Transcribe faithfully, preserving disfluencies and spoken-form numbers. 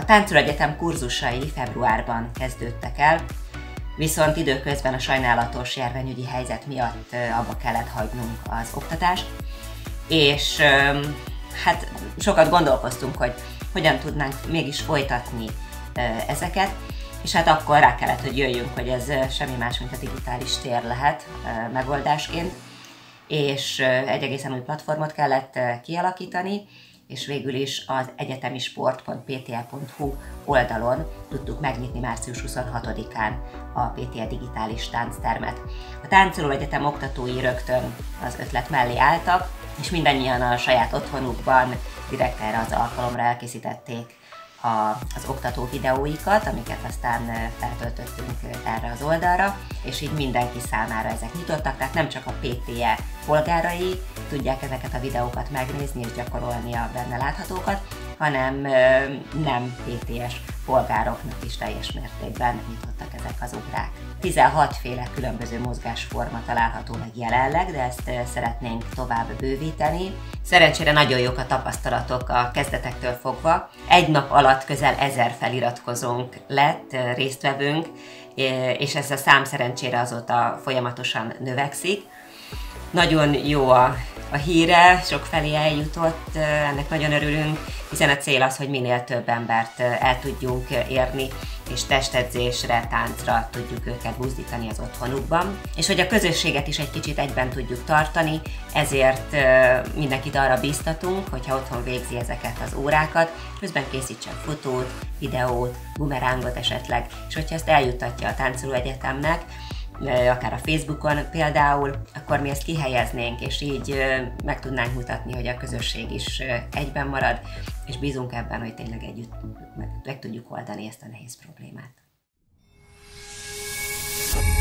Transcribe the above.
Táncoló Egyetem kurzusai februárban kezdődtek el, viszont időközben a sajnálatos járványügyi helyzet miatt abba kellett hagynunk az oktatást, és hát sokat gondolkoztunk, hogy hogyan tudnánk mégis folytatni ezeket, és hát akkor rá kellett, hogy jöjjünk, hogy ez semmi más, mint a digitális tér lehet megoldásként, és egy egészen új platformot kellett kialakítani, és végül is az egyetemisport pont p t e pont h u oldalon tudtuk megnyitni március huszonhatodikán a pé té e digitális tánctermet. A Táncoló Egyetem oktatói rögtön az ötlet mellé álltak, és mindannyian a saját otthonukban direkt erre az alkalomra elkészítették a, az oktató videóikat, amiket aztán feltöltöttünk erre az oldalra, és így mindenki számára ezek nyitottak, tehát nem csak a pé té e polgárai tudják ezeket a videókat megnézni és gyakorolni a benne láthatókat, hanem nem pé té es polgároknak is teljes mértékben nyitottak ezek az órák. tizenhat féle különböző mozgásforma található meg jelenleg, de ezt szeretnénk tovább bővíteni. Szerencsére nagyon jók a tapasztalatok a kezdetektől fogva. Egy nap alatt közel ezer feliratkozónk lett, résztvevőnk, és ez a szám szerencsére azóta folyamatosan növekszik. Nagyon jó a, a híre, sokfelé eljutott, ennek nagyon örülünk, hiszen a cél az, hogy minél több embert el tudjunk érni, és testedzésre, táncra tudjuk őket buzdítani az otthonukban. És hogy a közösséget is egy kicsit egyben tudjuk tartani, ezért mindenkit arra bíztatunk, hogyha otthon végzi ezeket az órákat, közben készítsen fotót, videót, bumerángot esetleg, és hogyha ezt eljuttatja a Táncoló Egyetemnek, akár a Facebookon például, akkor mi ezt kihelyeznénk, és így meg tudnánk mutatni, hogy a közösség is egyben marad, és bízunk ebben, hogy tényleg együtt meg, meg tudjuk oldani ezt a nehéz problémát.